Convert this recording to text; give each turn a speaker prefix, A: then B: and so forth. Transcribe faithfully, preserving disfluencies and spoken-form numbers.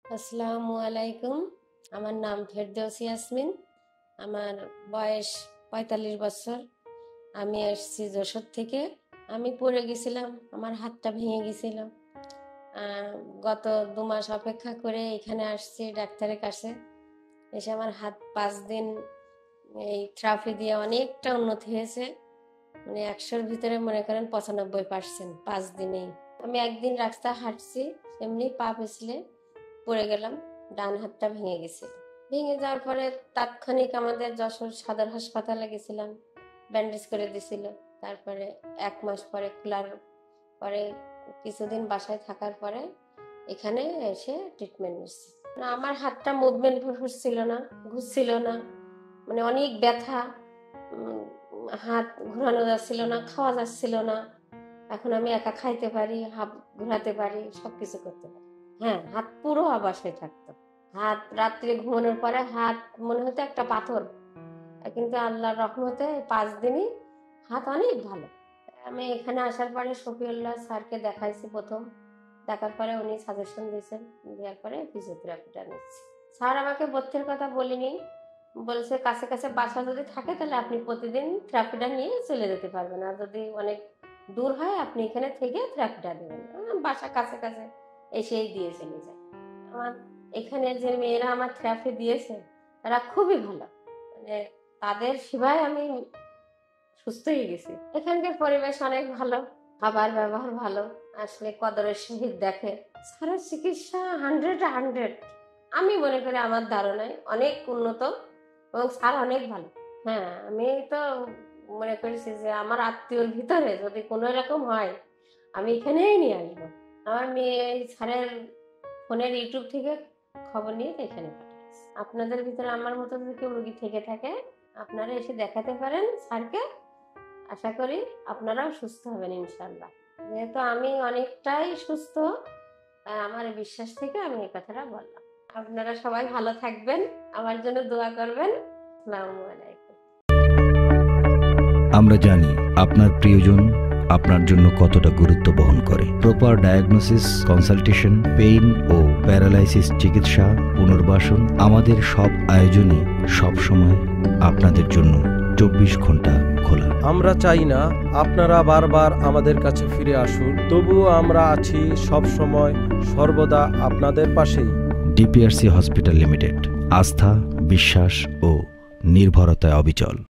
A: আসসালামু আলাইকুম। আমার নাম ফেরদৌসী ইয়াসমিন। আমার বয়স পঁয়তাল্লিশ বছর। আমি আসছি যশোর থেকে। আমি পড়ে গেছিলাম, আমার হাতটা ভেঙে গেছিল। গত দু মাস অপেক্ষা করে এখানে আসছি ডাক্তারের কাছে। এসে আমার হাত পাঁচ দিন এই থেরাপি দিয়ে অনেকটা উন্নতি হয়েছে। মানে একশোর ভিতরে মনে করেন পঁচানব্বই পার্সেন্ট পাঁচ দিনেই। আমি একদিন রাস্তা হাঁটছি, এমনি পা পিছলে পড়ে গেলাম, ডান হাতটা ভেঙে গেছিল। ভেঙে যাওয়ার পরে তাৎক্ষণিক আমাদের যশোর সদর হাসপাতালে গেছিলাম, ব্যান্ডেজ করে দিছিল। তারপরে এক মাস পরে খোলার পরে কিছুদিন বাসায় থাকার পরে এখানে এসে ট্রিটমেন্ট নিচ্ছি। আমার হাতটা মুভমেন্ট হচ্ছিল না, ঘুরছিল না, মানে অনেক ব্যথা, হাত ঘোরানো যাচ্ছিল না, খাওয়া যাচ্ছিল না। এখন আমি একা খাইতে পারি, হাত ঘোরাতে পারি, সবকিছু করতে পারি। হ্যাঁ, হাত পুরো অবশ হয়ে থাকতো। হাত রাত্রে ঘুমানোর পরে হাত মনে হতো একটা পাথর, কিন্তু আল্লাহর রহমতে পাঁচ দিনই হাত অনেক ভালো। আমি এখানে আসার পরে শফিউল্লাহ স্যারকে দেখাইছি প্রথম। দেখার পরে উনি সাজেশন দিয়েছেন, দেওয়ার পরে ফিজিওথেরাপিটা নিচ্ছি। স্যার আমাকে ভর্তির কথা বলিনি, বলছে কাছে কাছে বাসা যদি থাকে তাহলে আপনি প্রতিদিন থেরাপিটা নিয়ে চলে যেতে পারবেন, আর যদি অনেক দূর হয় আপনি এখানে থেকে থেরাপিটা দেবেন। বাসা কাছে কাছে এসেই দিয়ে চলে যায়। আমার এখানে যে মেয়েরা আমার থেরাপি দিয়েছে তারা খুবই ভালো, মানে তাদের সেবায় আমি সুস্থ হয়ে গেছি। এখানকার পরিবেশ অনেক ভালো, খাবার ব্যবহার ভালো, আসলে কদরের সহিত দেখে। স্যারের চিকিৎসা হান্ড্রেড হান্ড্রেড আমি মনে করি আমার ধারণায় অনেক উন্নত, এবং স্যার অনেক ভালো। হ্যাঁ, আমি তো মনে করেছি যে আমার আত্মীয়র ভিতরে যদি কোনো রকম হয় আমি এখানেই নিয়ে আসবো। আমার মেয়ে স্যারের ফোনের ইউটিউব থেকে খবর নিয়ে এখানে পাঠিয়েছে। আপনাদের ভিতরে আমার মতো যদি কেউ রোগী থেকে থাকে আপনারা এসে দেখাতে পারেন স্যারকে। আশা করি আপনারাও সুস্থ হবেন ইনশাল্লাহ। যেহেতু আমি অনেকটাই সুস্থ, আমার বিশ্বাস থেকে আমি এই কথাটা বললাম। আপনারা সবাই ভালো থাকবেন, আমার জন্য দোয়া করবেন। আসসালামু আলাইকুম।
B: আমরা জানি আপনার প্রিয়জন আপনার জন্য কতটা গুরুত্ব বহন করে। প্রপার ডায়াগনোসিস, কনসালটেশন, পেইন ও প্যারালাইসিস চিকিৎসা, পুনর্বাসন, আমাদের সব আয়োজনে সব সময় আপনাদের জন্য চব্বিশ ঘন্টা খোলা।
C: আমরা চাই না আপনারা বারবার আমাদের কাছে ফিরে আসুন, তবুও আমরা আছি সব সময় সর্বদা আপনাদের পাশেই।
B: ডিপিআরসি হসপিটাল লিমিটেড, আস্থা, বিশ্বাস ও নির্ভরতায় অবিচল।